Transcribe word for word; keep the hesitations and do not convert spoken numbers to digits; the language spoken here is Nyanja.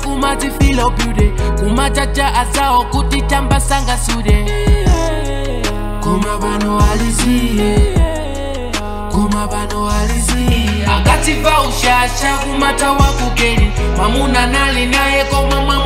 kumati feel beauty kumachacha asao kuti chamba sanga sude kuma bano alizie kuma bano alizie akativa ushasha kumata wakukeli mamuna nali naye koma